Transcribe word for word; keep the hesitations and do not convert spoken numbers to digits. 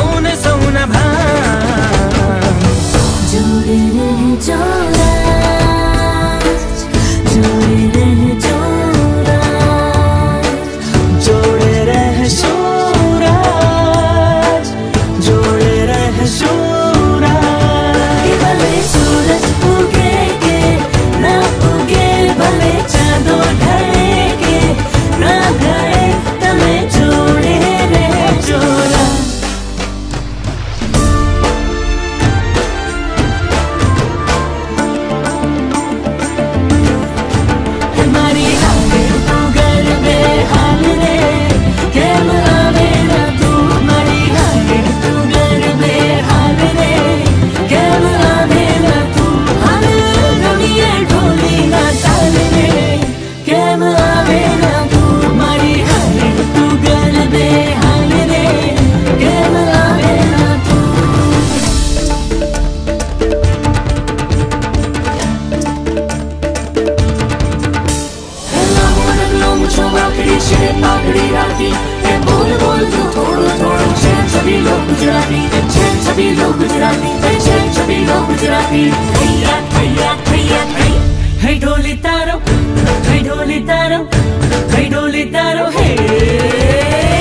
सोना सोना भाम जोड़े रहे जोड़ा जोड़े रहे जोड़ा जोड़े रहे सूरज जोड़े रहे सूरज भले सूरज उगे के ना उगे भले चांदो ढले के ना ढले तमें जोड़े रहे जोड़ा हमारी हाले तू घर बेहाल रे केम आवे ना तू हमारी हाले तू घर बेहाल रे केम आवे ना तू हम दुनिया ढोली ना ताल रे केम आवे ना तू हमारी हाले तू घर बेहाल रे केम आवे ना तू मुझो वाकड़ी शेर पाकड़ी राती ये बोल बोल तू थोड़ो थोड़ो शेर सभी लोग गुजराती शेर सभी लोग गुजराती शेर सभी लोग गुजराती भैया भैया भैया भैया है ढोली तारो है ढोली तारो है ढोली तारो है